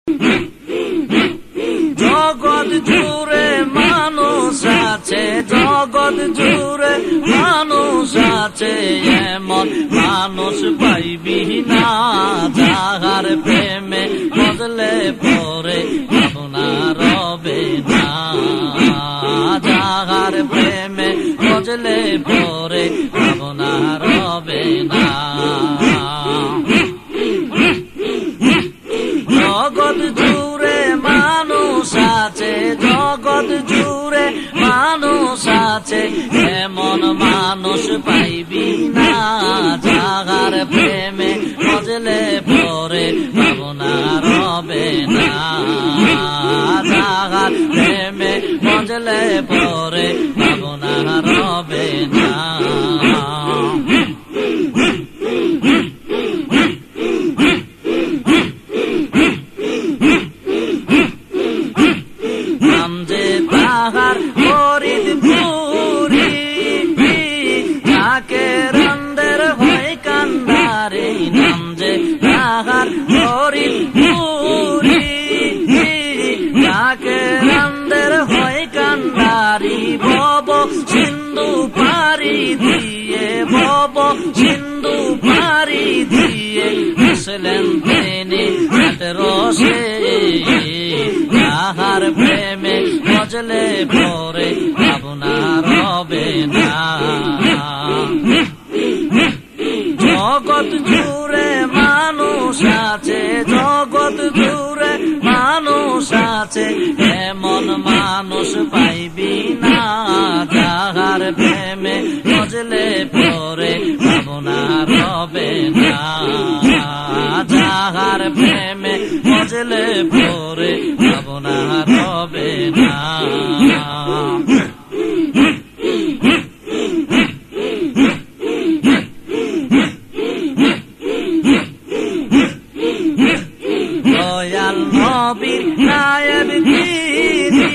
জগৎ জুড়ে মানুষ আছে, জগৎ জুড়ে মানুষ আছে, এমন মানুষ পাইবি না যাহার প্রেমে বদলে পরে ভাবনা রবে না, যাহার প্রেমে বদলে পরে ভাবনা রবে না। জগৎ জুড়ে মানুষ আছে, জগৎ জুড়ে মানুষ আছে, এমন মানুষ পাইবি না যাহার প্রেমে বদলে পরে ভাবনা রবে না, যাহার প্রেমে বদলে পরে ভাবনা রবে না। সিন্ধু পারি দিয়ে, ভব সিন্ধু পারি দিয়ে আসলেন তিনি রসে, যাহার প্রেমে বজলে পরে ভাবনা রবে না। জগৎ জুড়ে মানুষ আছে, জগৎ জুড়ে মানুষ আছে, এমন মানুষ পাইবি না যাহার প্রেমে বজলে পরে ভাবনা রবে না, যাহার প্রেমে বজলে পরে ভাবনা রবে না। দয়াল নবীর নায়েব তিনি,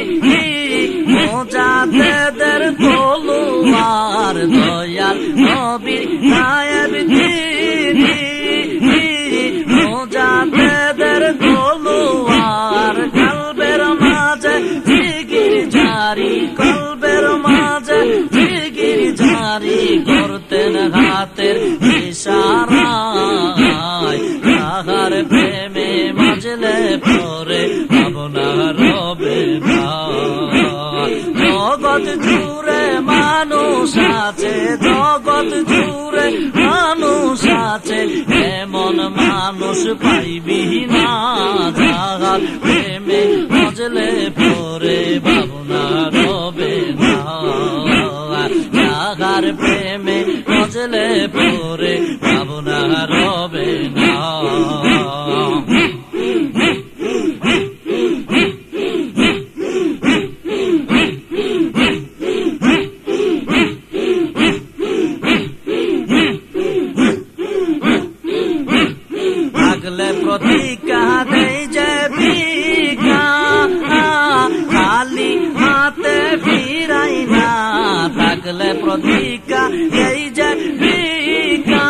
মুজাদ্দেদের তলোয়ার, দয়াল নবীর নায়েব তিনি, মুজাদ্দেদের তলোয়ার, কলবের মাঝে জিকির জারি, কলবের মাঝে জিকির জারি করতেন হাতের ইশারায়, যাহার প্রেমে মজলে পরে ভাবনা রবে না। জগৎ জুড়ে মানুষ আছে, জগৎ জুড়ে মানুষ আছে, এমন মানুষ পাইবি না যাহার প্রেমে মজলে পরে ভাবনা রবে না, যাহার প্রেমে মজলে পরে ভাবনা রবে না। প্রতিজ্ঞা দেই যে ভিক্ষা খালি হাতে ফিরাই না, থাকলে প্রতিজ্ঞা দেই যে ভিক্ষা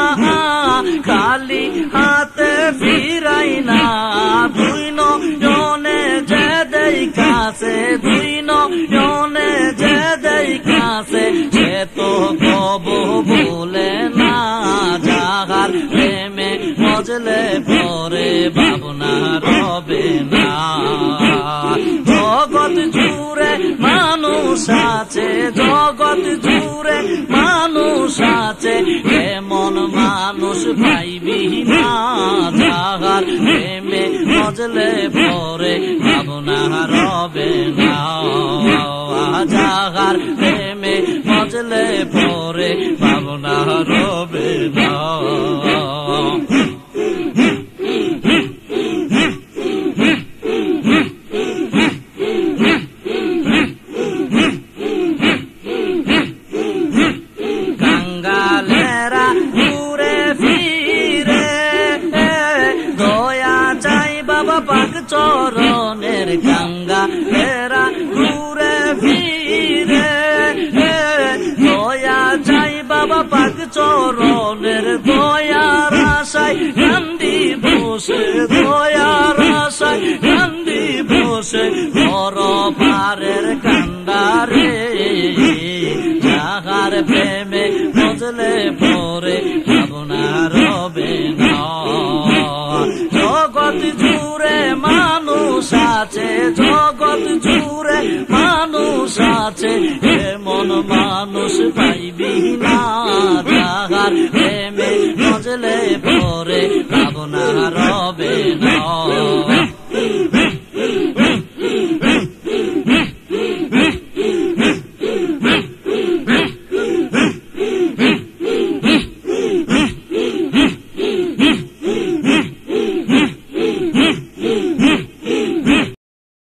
খালি হাতে ফিরাই না। দুই জনে যে দেই কাছে, দুই জনে যে দেই কাছে, সে তো কবু ভুলে না যাহার প্রেমে মজলে পরে ভাবনা রবে না। জগৎ জুড়ে মানুষ আছে, জগৎ জুড়ে মানুষ আছে, এমন মানুষ পাইবি না যাহার প্রেমে মজলে পরে ভাবনা রবে না, যাহার প্রেমে মজলে পরে ভাবনা রবে না। চরণের গঙ্গা এরা ঘুরে ফিরে, দয়া চাই বাবা পাক চরণের, দয়ার আশায় কান্দি বসে, দয়ার সে বড় পারের কান্ডারে যাহার প্রেমে মজলে পরে ভাবনা রবে না জগৎ জুড়ে মানুষ আছে জগৎ জুড়ে মানুষ আছে এমন মানুষ পাইবি না